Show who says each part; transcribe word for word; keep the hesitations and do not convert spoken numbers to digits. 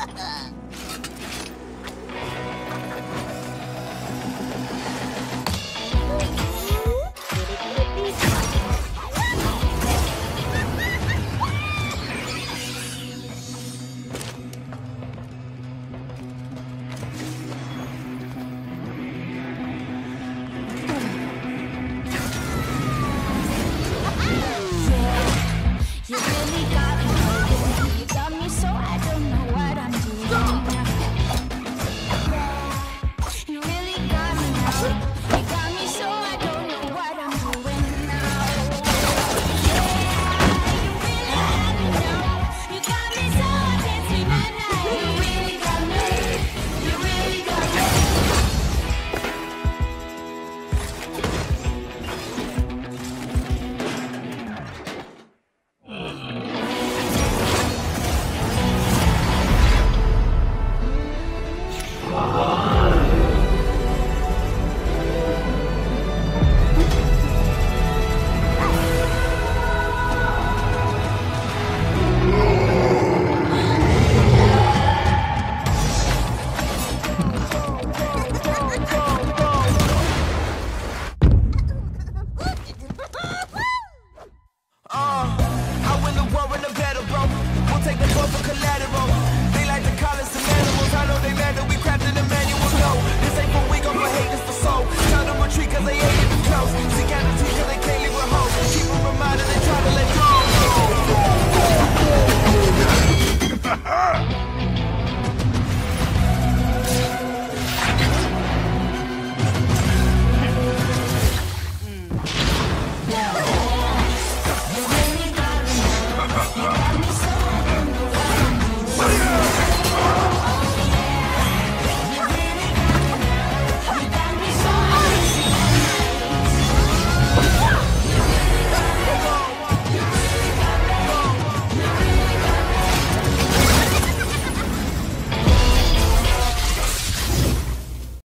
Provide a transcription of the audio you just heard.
Speaker 1: You really got me holding. You got me so I don't know what I'm doing. You really got me now. You got me so I don't know what I'm doing now. Yeah, you really got me now. You got me so I can't sleep at night. You really got me. You really got me.
Speaker 2: Uh, I win the war in the battle, bro. We'll take the war for collateral.